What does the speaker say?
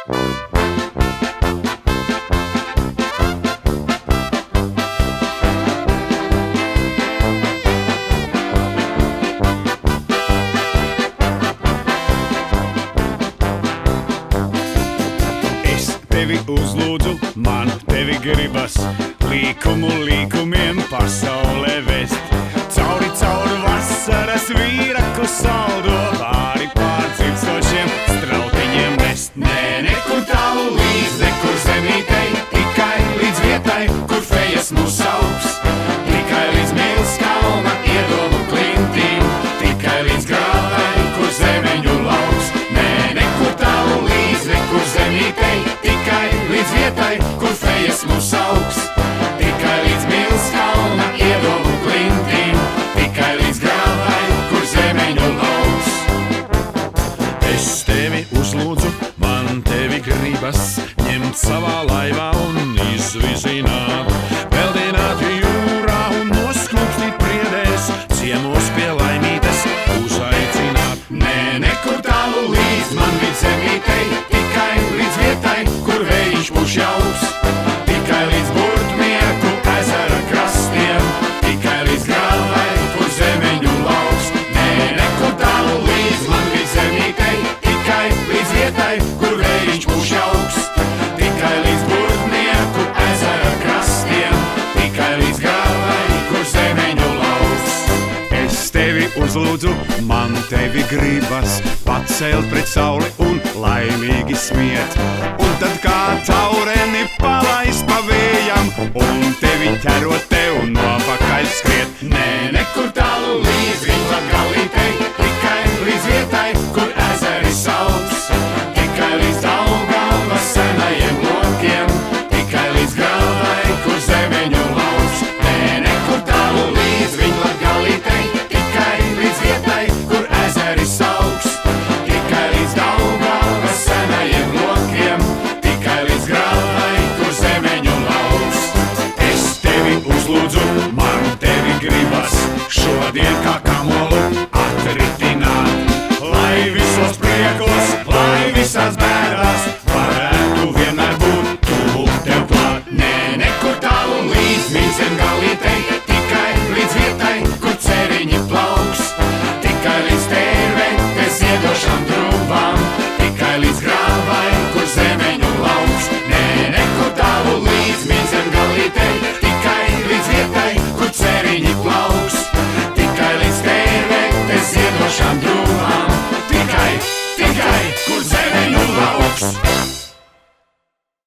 Tevi uzlūdzu, man tevi gribas, līkumu līkumiem pasaulē vest. Cauri vasaras vīraku saldo, pāri pārcirstošiem strautiņiem nest. Nē, nekur tālu līdz, nekur zemītei, tikai līdz vietai, kur fejas mūs augs. Tikai līdz Mīlas kalna iedomu klintīm, tikai līdz grāvai, kur zemeņu lauks. Nē, nekur tālu līdz, nekur zemītei, tikai līdz vietai, kur fejas mūs augs. Tikai līdz Mīlas kalna iedomu klintīm, tikai līdz grāvai, kur zemeņu lauks. Es tevi uzlūdzu, man tevi gribas, ņemt savā laivā un izvizināt. Peldināt jūrā un noskūpstīt priedēs, ciemos pie laimītes uzaicināt. Nē, nekur tālu līdz man līdz zemītei, tikai līdz vietai, kur vējš puš jauks. Tikai līdz Burtmieku ezera krastiem, tikai līdz grāvai, kur zemeņu lauks. Nē, nekur tālu līdz man līdz zemītei, tikai līdz vietai, kur vējš puš jauks. Tikai līdz Burtmieku ezera krastiem, tikai līdz grāvai, kur zemeņu lauks. Es tevi uzlūdzu, man tevi gribas, pacelt pret sauli un laimīgi smiet. Un tad kā taureni palaist pa vējam, un tevi ķerot